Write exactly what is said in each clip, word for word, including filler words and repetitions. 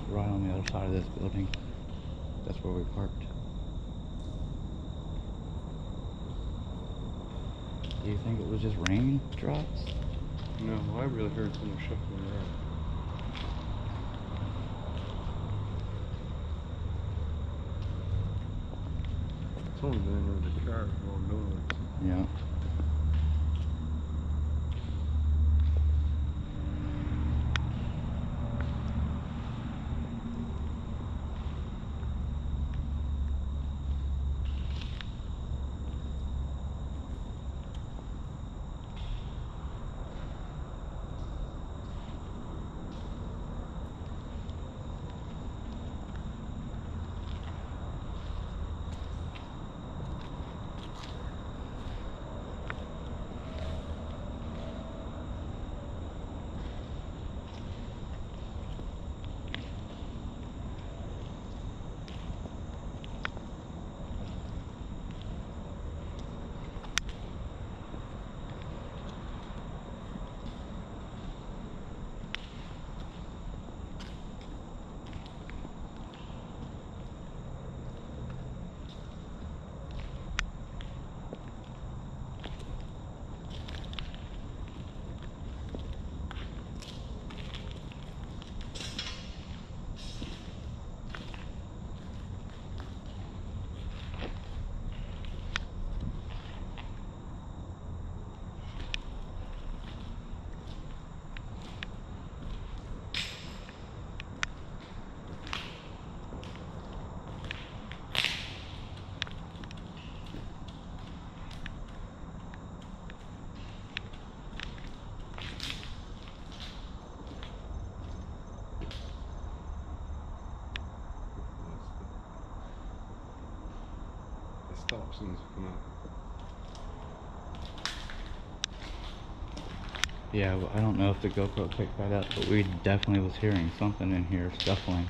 right on the other side of this building. That's where we parked. Do you think it was just rain drops? No, I really heard someone shuffling around. Someone's been in the car going noise. Yeah. Stop signs come out. Yeah, well, I don't know if the GoPro picked that up, but we definitely was hearing something in here scuffling.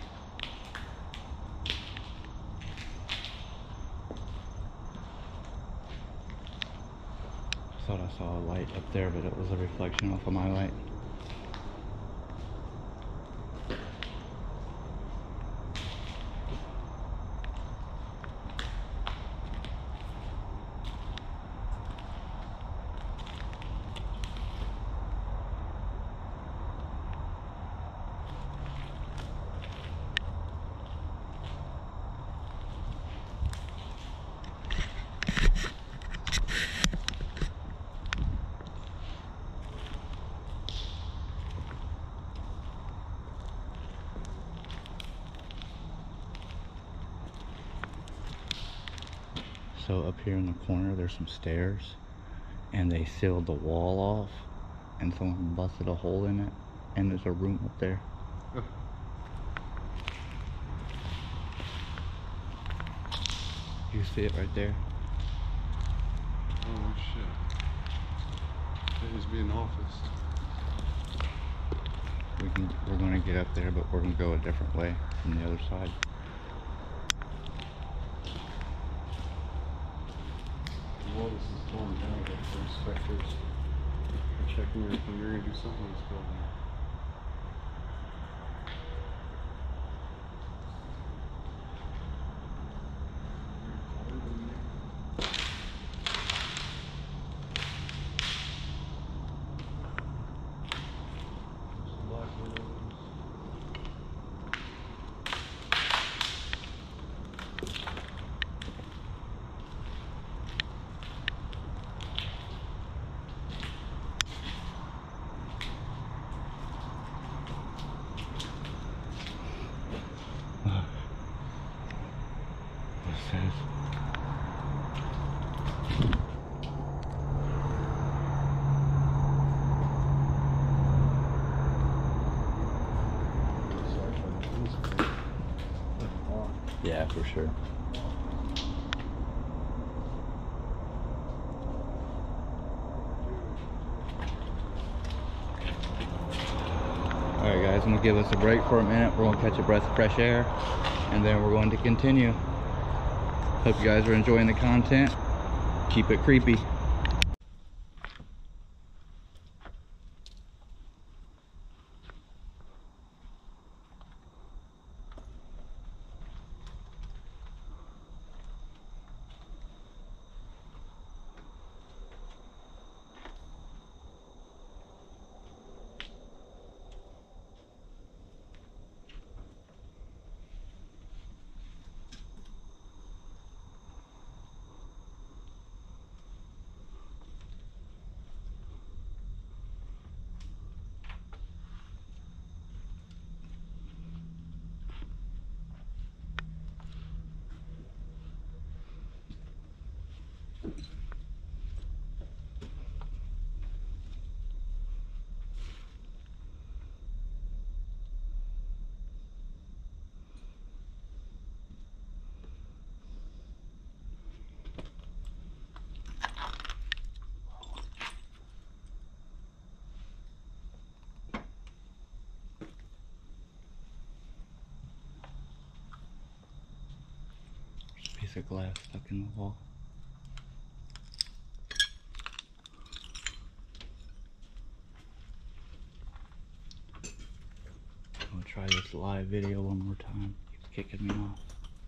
I thought I saw a light up there, but it was a reflection off of my light. So up here in the corner there's some stairs, and they sealed the wall off, and someone busted a hole in it, and there's a room up there. Oh. You see it right there? Oh shit. It used to be an office. We can, we're going to get up there, but we're going to go a different way from the other side. Well, this is torn down for inspectors. They're checking everything. You're going to do something in this building. Yeah, for sure. Alright guys, I'm going to give us a break for a minute. We're going to catch a breath of fresh air, and then we're going to continue. Hope you guys are enjoying the content. Keep it creepy. piece of glass stuck in the wall. I'll try this live video one more time. It's kicking me off.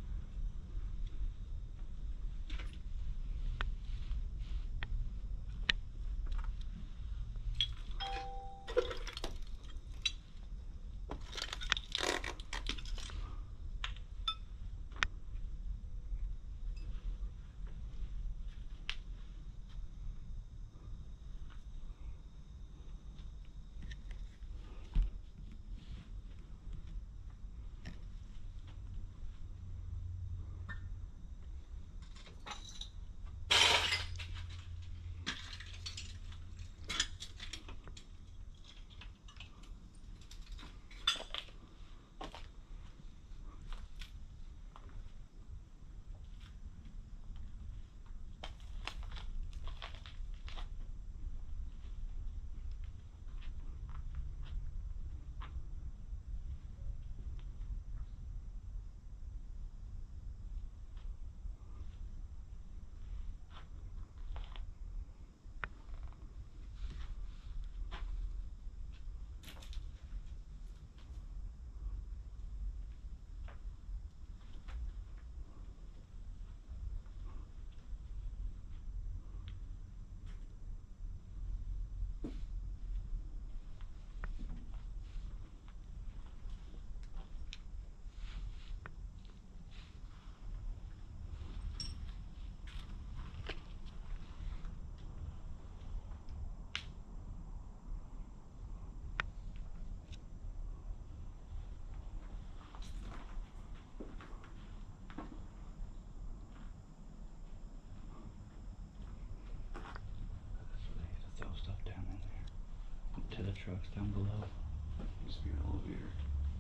Throw stuff down in there. To the trucks down below. Used to be an elevator.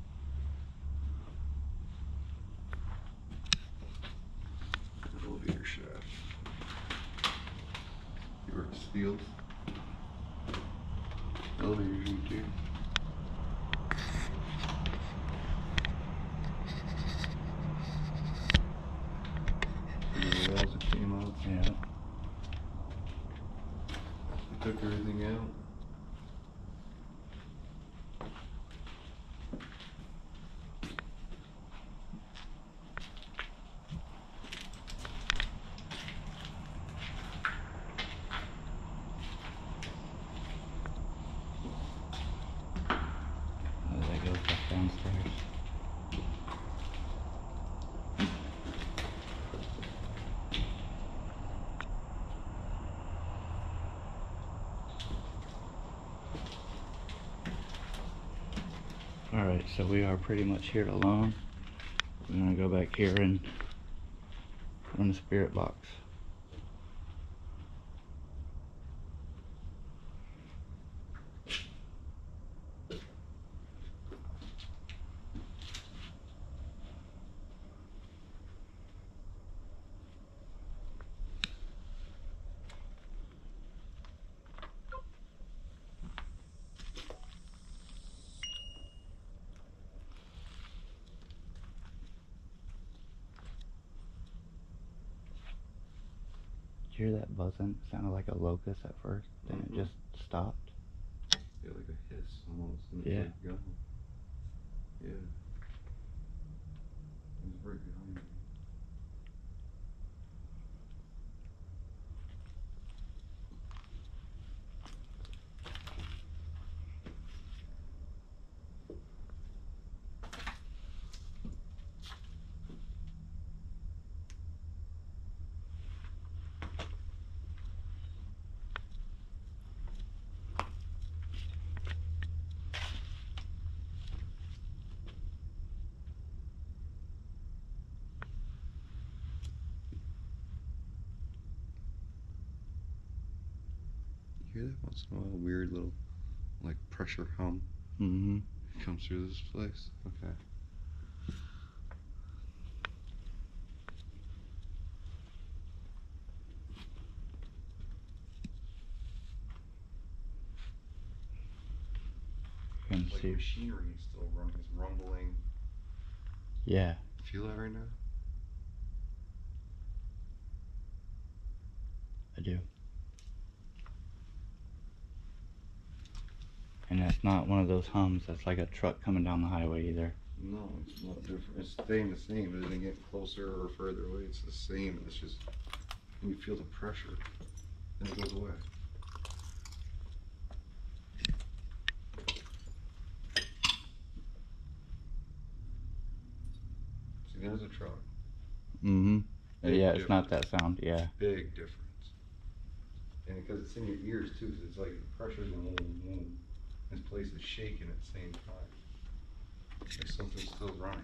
Elevator shaft. You work steels? Elevators you too. The walls that came up. Yeah. They took everything out. Oh, that goes back downstairs. Alright, so we are pretty much here alone. We're gonna go back here and run the spirit box. Did you hear that buzzing? It sounded like a locust at first, then Mm-hmm. it just stopped. Yeah, like a hiss almost. And Yeah. It's like gone. Yeah. It was right behind me. You hear that once in a while? Weird little, like, pressure hum Mm-hmm. comes through this place. Okay. You can Like see. machinery is still running, it's rumbling. Yeah. Feel that right now? I do. And that's not one of those hums that's like a truck coming down the highway either. No, it's not different. It's staying the same. It isn't getting closer or further away. It's the same. It's just when you feel the pressure, then it goes away. See, there's a truck. Mm-hmm. Big Yeah, it's difference. not that sound. Yeah. Big difference. And because it's in your ears too, so it's like the pressure's in boom, boom. This place is shaking at the same time. Like something's still running.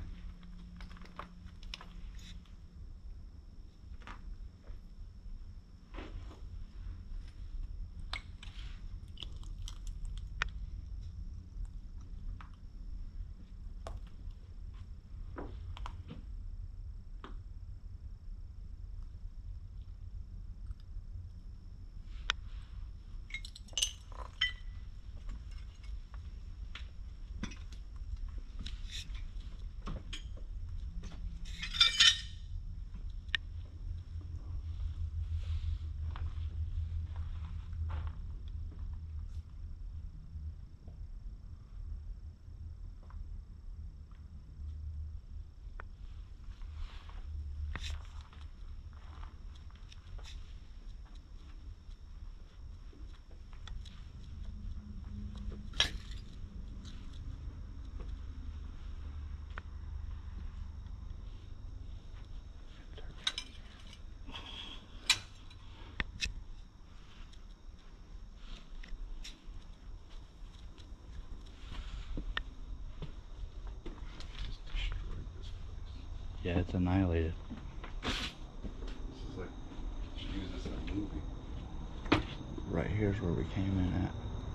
Yeah, it's annihilated. This is like, you should use this in a movie. Right here's where we came in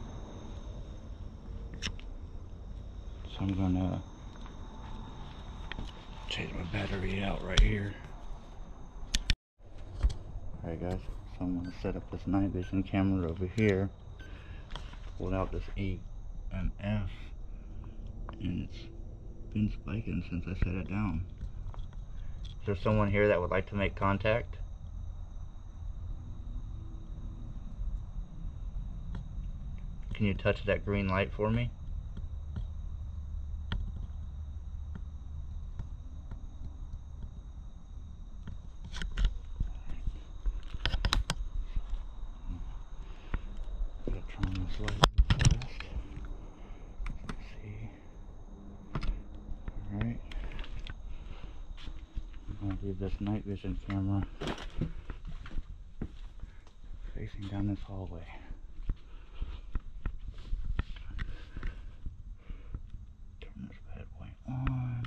at. So I'm gonna change my battery out right here. Alright guys, so I'm gonna set up this night vision camera over here. Pulled out this E and F, and it's been spiking since I set it down. Is there someone here that would like to make contact? Can you touch that green light for me? Gotta turn on this light real fast. Let's see. Alright. I'm gonna leave this night vision camera facing down this hallway. Turn this bad boy on.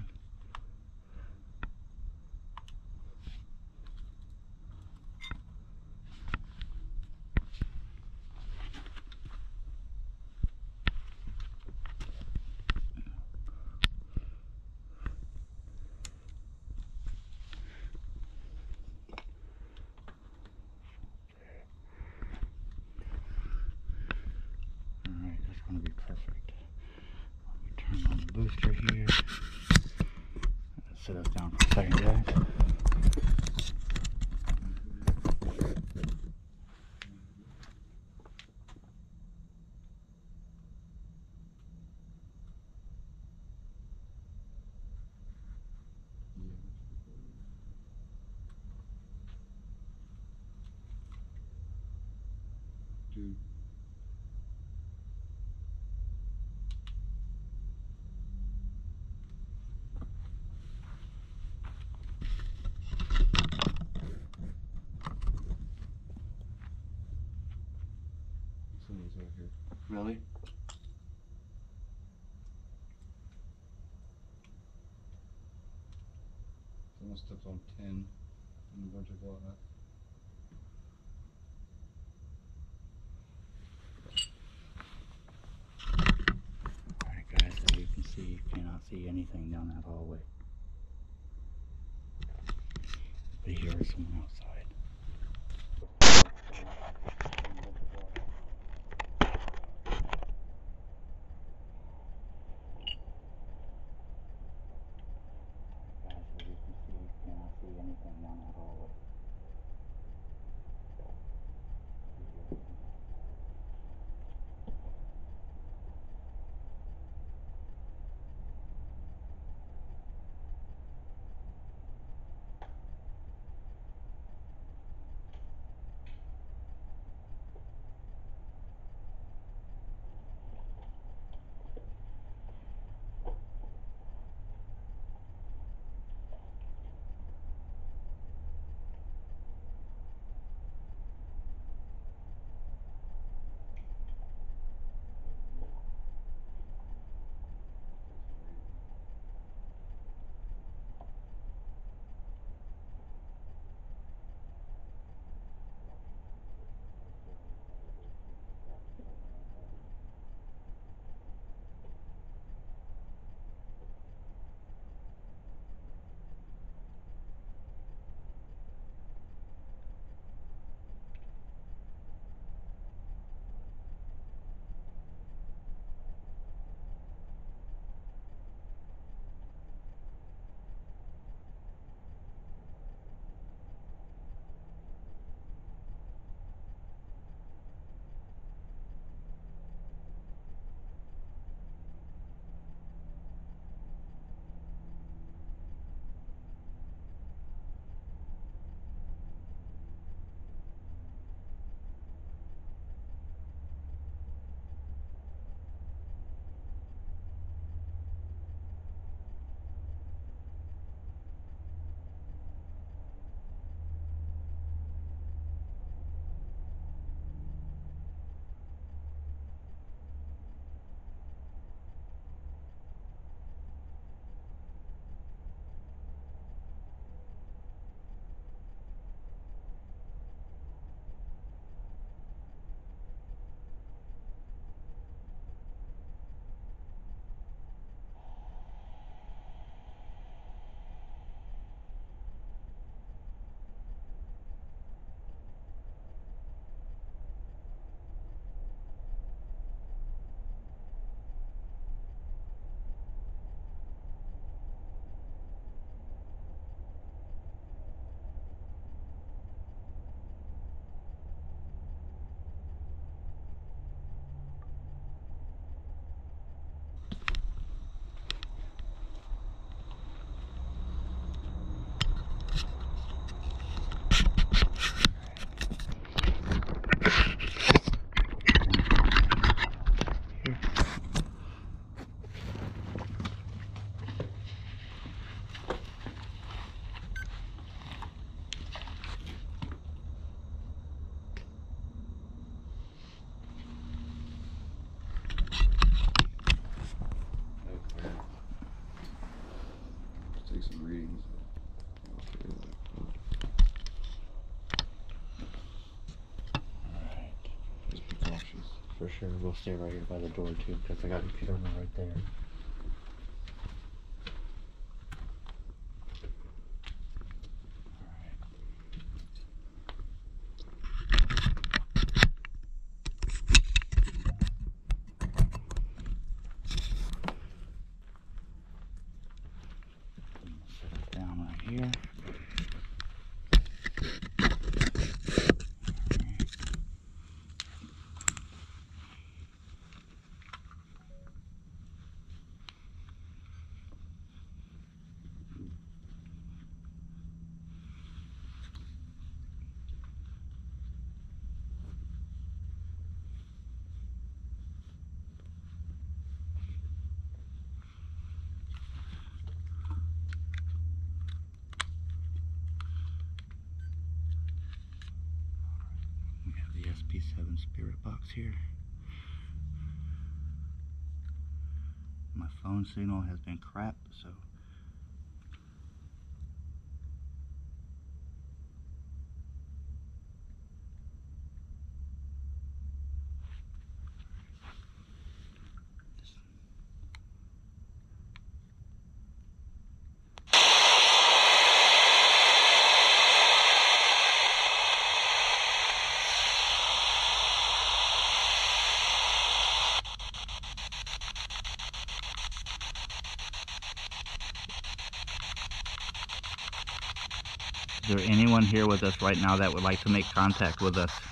Alright, that's gonna be perfect. Let me turn on the booster here. Let's sit us down for a second, guys. Dude. Someone's out here. Really? Someone stepped on tin and a bunch of glass. Alright guys, as you can see, you cannot see anything down that hallway. But here is someone outside. Guys, as you can see, you cannot see anything down that hallway. take some readings. Alright. Just be cautious. For sure, we'll stay right here by the door too, because I got a camera right there. Set it down right here. We have the S P seven spirit box here. My phone signal has been crap, so is there anyone here with us right now that would like to make contact with us?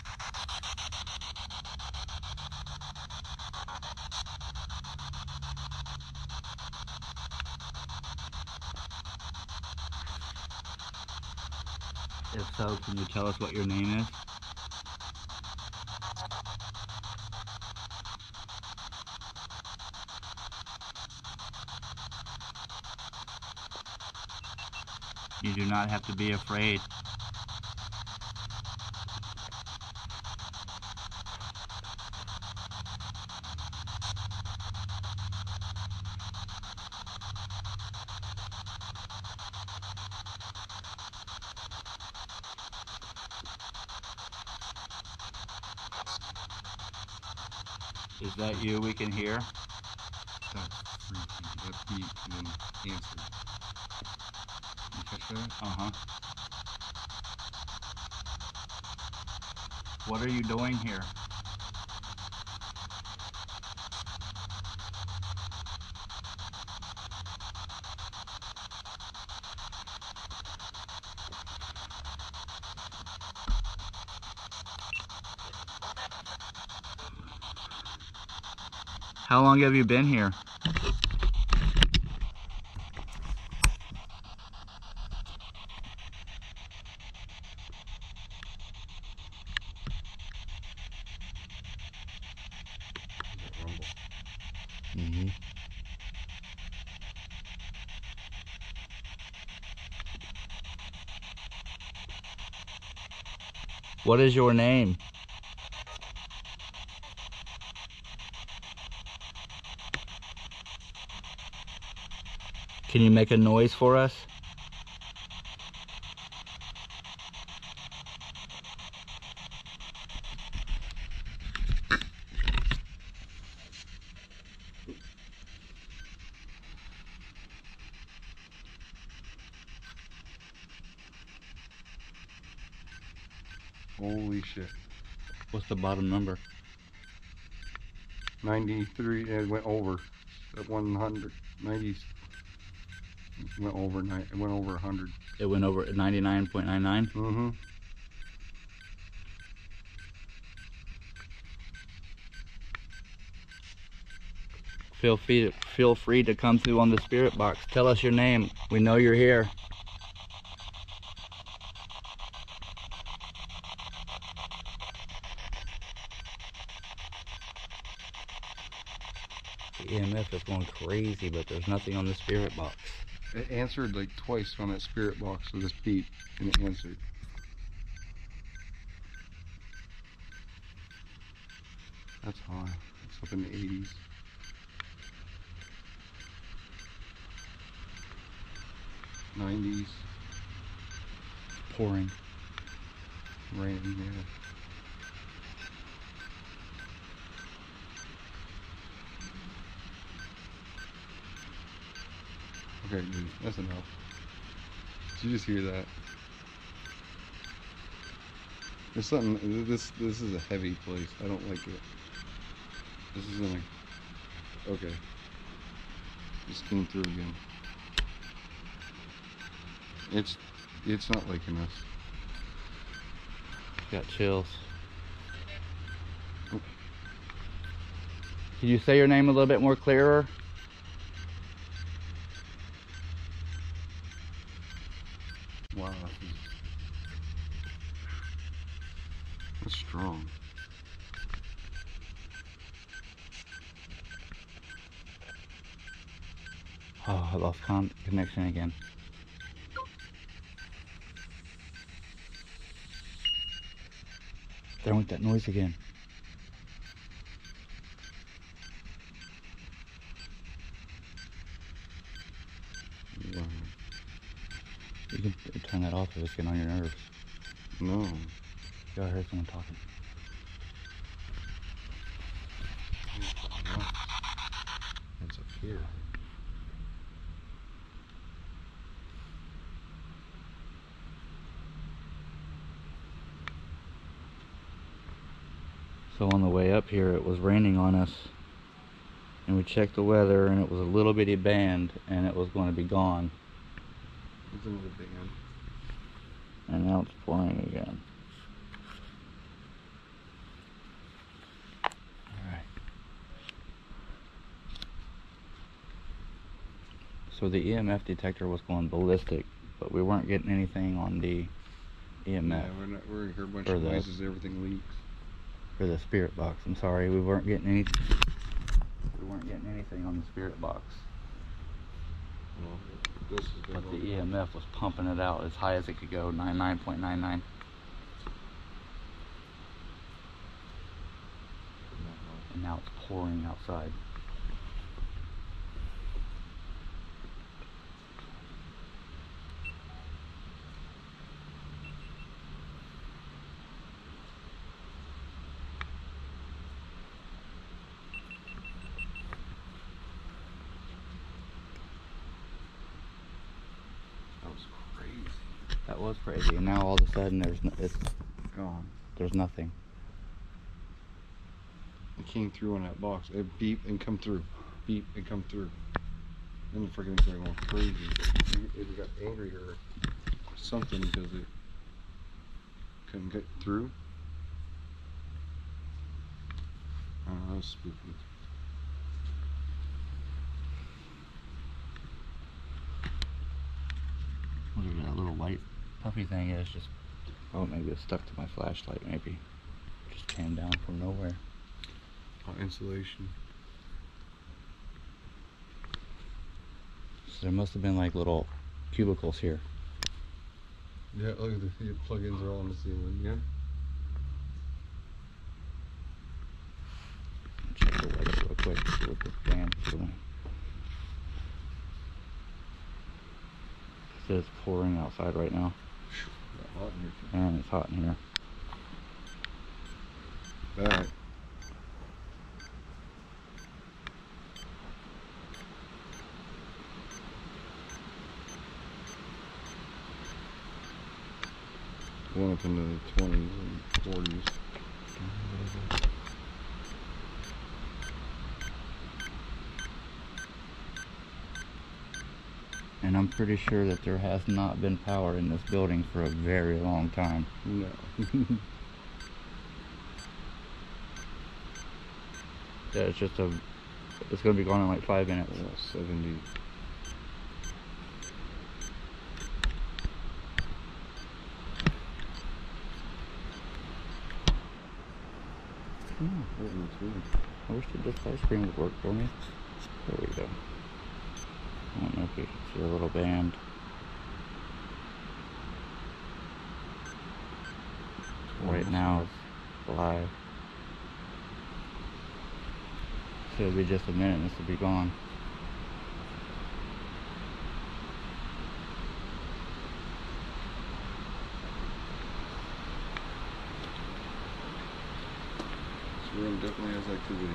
If so, can you tell us what your name is? You do not have to be afraid. Is that you we can hear? That's freaking. That beat and then answered. You catch that? Uh-huh. What are you doing here? How long have you been here? Rumble. Mm-hmm. What is your name? Can you make a noise for us? Holy shit. What's the bottom number? ninety-three, it went over. At one hundred, ninety, it went over, ni- it went over one hundred. It went over ninety-nine point nine nine. Mm-hmm. Feel free, feel free to come through on the spirit box. Tell us your name. We know you're here. The E M F is going crazy, but there's nothing on the spirit box. It answered like twice on that spirit box with this beat, and it answered. That's high. It's up in the eighties. nineties. Pouring. Rain, yeah. Okay, dude, that's enough. Did you just hear that? There's something. This this is a heavy place. I don't like it. This isn't a. Okay. Just came through again. It's it's not liking us. Got chills. Can you say your name a little bit more clearer? Wow. That's strong. Oh, I lost con connection again. There went that noise again. Wow. You can turn that off if it's getting on your nerves. No. Yeah, I heard someone talking. It's up here. So on the way up here, it was raining on us, and we checked the weather, and it was a little bitty band, and it was going to be gone. It's another band. And now it's pouring again. Alright. So the E M F detector was going ballistic, but we weren't getting anything on the E M F. Yeah, we're not. We're gonna hear a bunch Or of the- noises. Everything leaks. For the spirit box. I'm sorry, we weren't getting any. We weren't getting anything on the spirit box. Well, this is But the gonna E M F was pumping it out as high as it could go, ninety-nine point nine nine. And now it's pouring outside. That was crazy. That was crazy. And now all of a sudden there's no, it's Gone. there's nothing. It came through on that box. It beep and come through. Beep and come through. Then the freaking thing went crazy. It, it got angry or something because it couldn't get through. I don't know, that was spooky. Whatever that little white puffy thing is, just, oh, maybe it's stuck to my flashlight, maybe. Just came down from nowhere. Oh, insulation. So there must have been like little cubicles here. Yeah, look at the, the plugins are all on the ceiling, yeah? Check the weather real quick, see what this band's doing. It says it's pouring outside right now. Got hot in here. And it's hot in here. Back. Going up into the twenties and forties. And I'm pretty sure that there has not been power in this building for a very long time. No. Yeah, it's just a, it's gonna be gone in like five minutes. Yeah, seventy. Hmm. I wish that this ice cream would work for me. There we go. I don't know if you can see a little band. Right now it's live. So it'll be just a minute and this will be gone. it definitely has activity.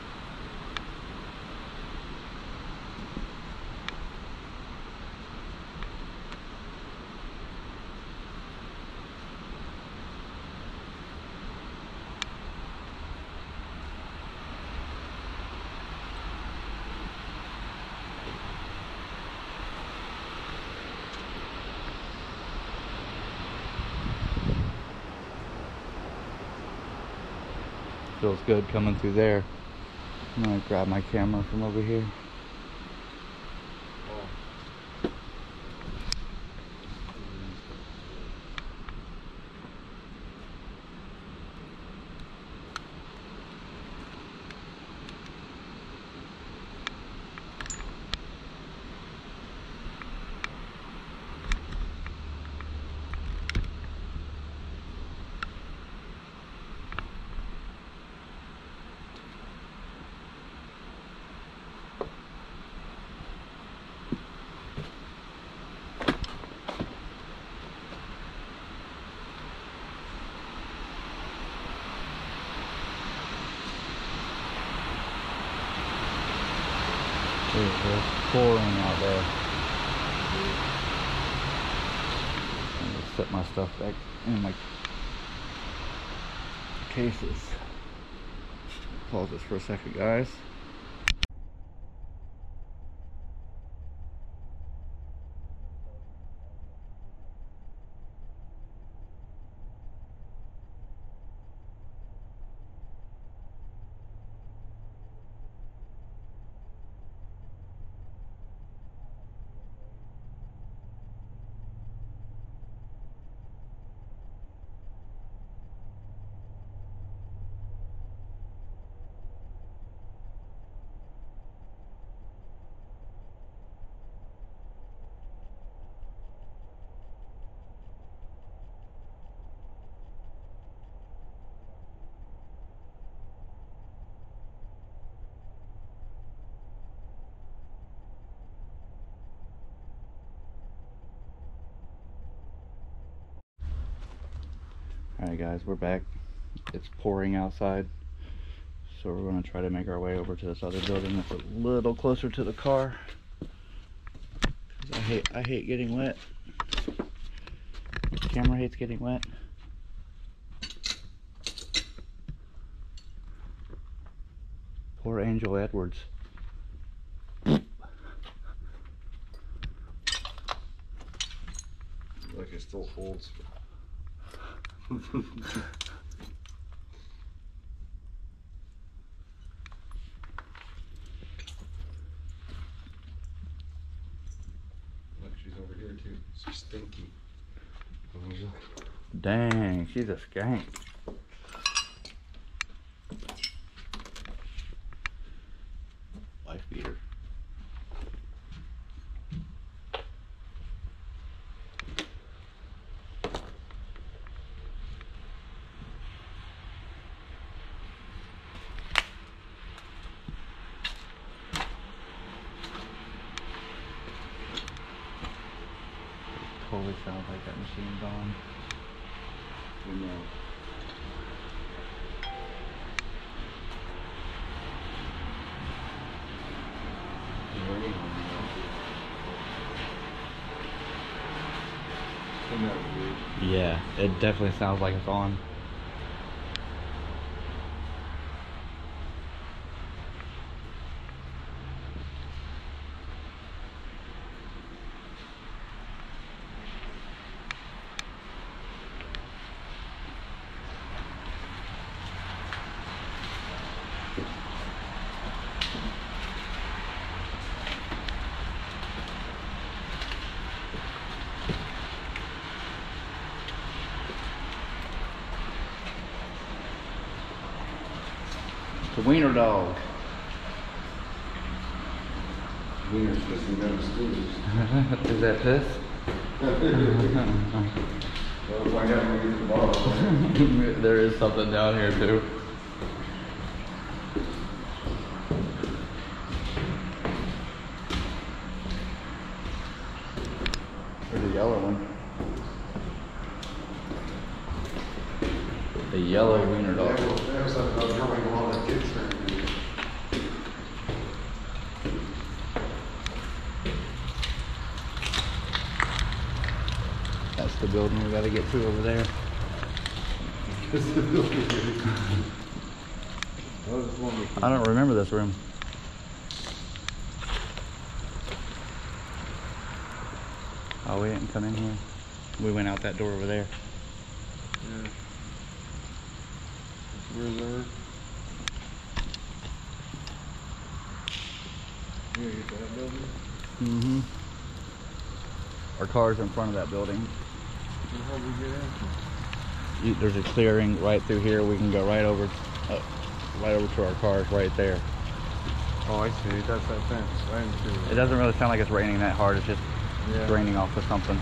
Feels good coming through there. I'm gonna grab my camera from over here. It's pouring out there. I'm gonna set my stuff back in my cases. Pause this for a second, guys. Alright guys, we're back. It's pouring outside. So we're going to try to make our way over to this other building that's a little closer to the car. 'Cause I hate, I hate getting wet. The camera hates getting wet. Poor Angel Edwards. Like it still holds. Like she's over here too. She's stinky. Dang, she's a skank. Wife beater. Totally sounds like that machine's on. We know. Yeah, it definitely sounds like it's on. The wiener dog. Wiener's pissing down the stairs. Is that piss? Well, if I gotta go get the bottle. There is something down here too. There's a yellow one. The yellow wiener dog. There was something going on. That's the building we gotta get to over there. This is the building. Oh, this one we can- I don't remember this room. Oh, we didn't come in here. We went out that door over there. Yeah. Where's our? You gonna get that building? Mm-hmm. Our car's in front of that building. How do we get in? You- There's a clearing right through here. We can go right over, uh, right over to our cars right there. Oh, I see. That's that fence. I didn't see that. It doesn't really sound like it's raining that hard. It's just Yeah. draining off of something.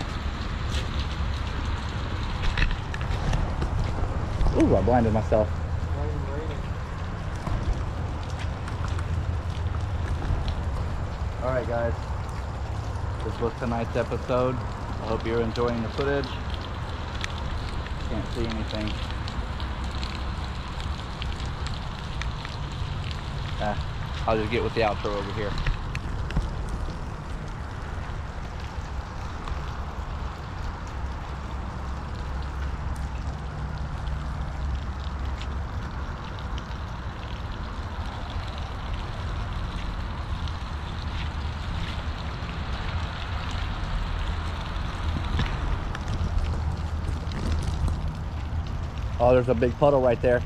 Ooh, I blinded myself. Why is it raining? All right, guys. This was tonight's episode. I hope you're enjoying the footage. Can't see anything. Uh, I'll just get with the outro over here. Oh, there's a big puddle right there.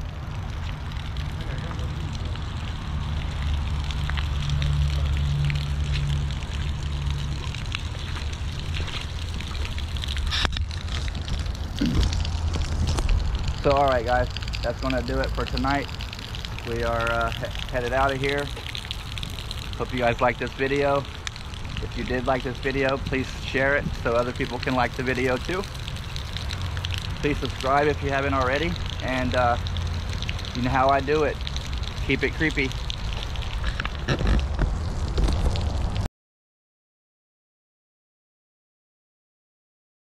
So, all right, guys, that's gonna do it for tonight. We are uh, he headed out of here. Hope you guys liked this video. If you did like this video, please share it so other people can like the video too. Please subscribe if you haven't already, and uh, you know how I do it. Keep it creepy.